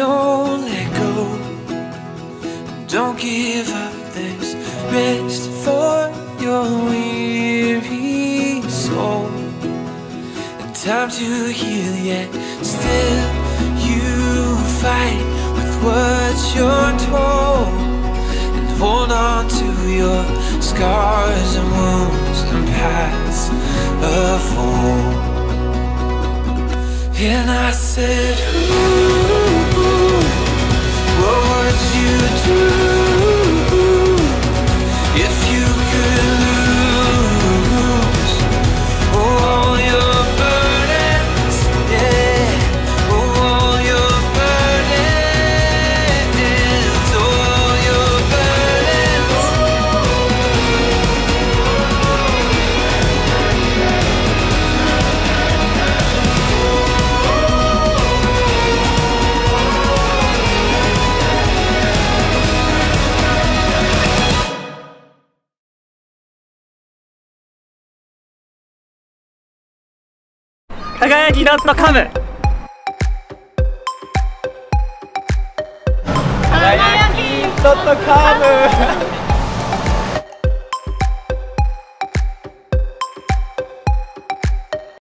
don't let go, don't give up, there's rest for your weary soul, and time to heal, yet still you fight with what you're told, and hold on to your scars and wounds and paths of old. And I said, ooh, what would you do if you could lose all your burdens? Yeah, all your burdens, all your burdens. 輝き.cam 輝き.cam